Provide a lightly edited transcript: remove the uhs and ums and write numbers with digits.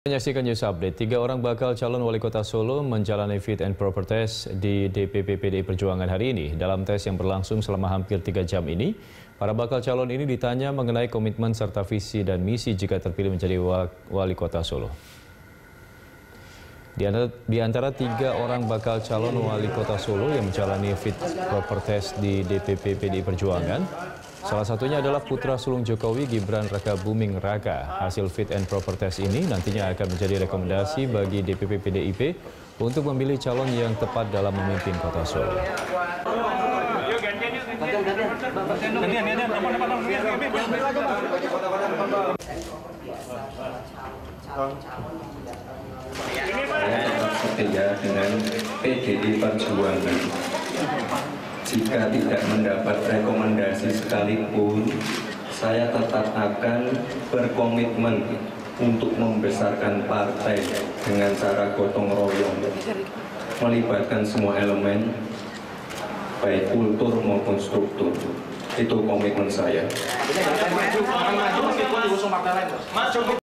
Menyaksikan News Update, 3 orang bakal calon wali kota Solo menjalani fit and proper test di DPP PDI Perjuangan hari ini. Dalam tes yang berlangsung selama hampir 3 jam ini, para bakal calon ini ditanya mengenai komitmen serta visi dan misi jika terpilih menjadi wali kota Solo. Di antara 3 orang bakal calon wali kota Solo yang menjalani fit proper test di DPP PDI Perjuangan, salah satunya adalah putra sulung Jokowi, Gibran Rakabuming Raka. Hasil fit and proper test ini nantinya akan menjadi rekomendasi bagi DPP PDIP untuk memilih calon yang tepat dalam memimpin kota Solo. Saya dengan PDI Perjuangan. Jika tidak mendapat rekomendasi sekalipun, saya tetap akan berkomitmen untuk membesarkan partai dengan cara gotong royong, melibatkan semua elemen, baik kultur maupun struktur. Itu komitmen saya.